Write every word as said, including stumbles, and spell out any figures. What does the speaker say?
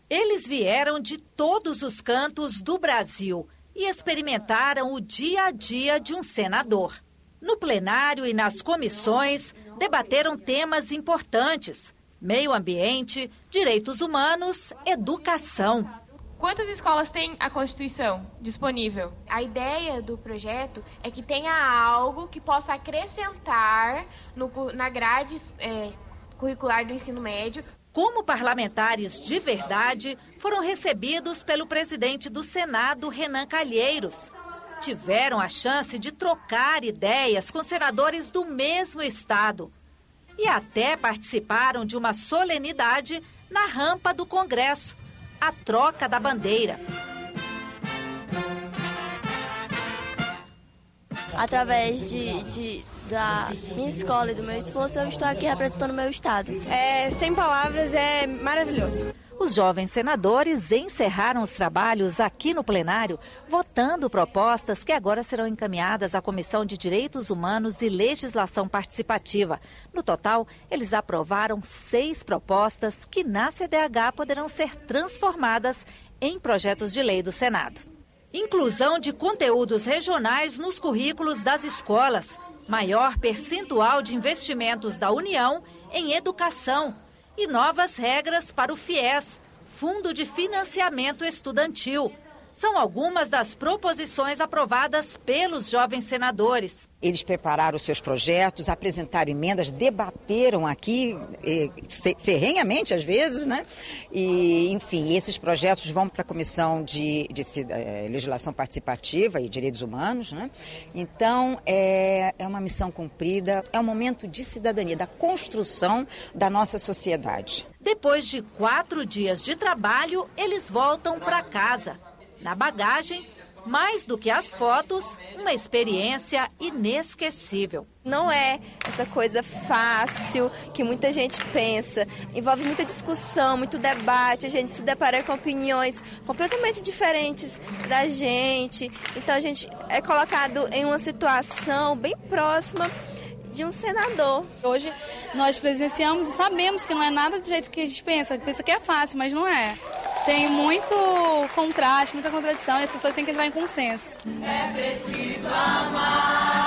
Eles vieram de todos os cantos do Brasil e experimentaram o dia a dia de um senador. No plenário e nas comissões, debateram temas importantes: meio ambiente, direitos humanos, educação. Quantas escolas tem a Constituição disponível? A ideia do projeto é que tenha algo que possa acrescentar no, na grade é, curricular do ensino médio. Como parlamentares de verdade, foram recebidos pelo presidente do Senado, Renan Calheiros. Tiveram a chance de trocar ideias com senadores do mesmo estado. E até participaram de uma solenidade na rampa do Congresso, a troca da bandeira. Através de, de, da minha escola e do meu esforço, eu estou aqui representando o meu estado. É, sem palavras, é maravilhoso. Os jovens senadores encerraram os trabalhos aqui no plenário, votando propostas que agora serão encaminhadas à Comissão de Direitos Humanos e Legislação Participativa. No total, eles aprovaram seis propostas que na C D H poderão ser transformadas em projetos de lei do Senado. Inclusão de conteúdos regionais nos currículos das escolas, maior percentual de investimentos da União em educação e novas regras para o FIES, Fundo de Financiamento Estudantil. São algumas das proposições aprovadas pelos jovens senadores. Eles prepararam os seus projetos, apresentaram emendas, debateram aqui eh, ferrenhamente às vezes, né? E, enfim, esses projetos vão para a Comissão de, de, de eh, Legislação Participativa e Direitos Humanos, né? Então, é, é uma missão cumprida, é um momento de cidadania, da construção da nossa sociedade. Depois de quatro dias de trabalho, eles voltam para casa. Na bagagem, mais do que as fotos, uma experiência inesquecível. Não é essa coisa fácil que muita gente pensa. Envolve muita discussão, muito debate, a gente se depara com opiniões completamente diferentes da gente. Então a gente é colocado em uma situação bem próxima de um senador. Hoje nós presenciamos e sabemos que não é nada do jeito que a gente pensa. Pensa que é fácil, mas não é. Tem muito contraste, muita contradição e as pessoas têm que entrar em consenso. É preciso amar.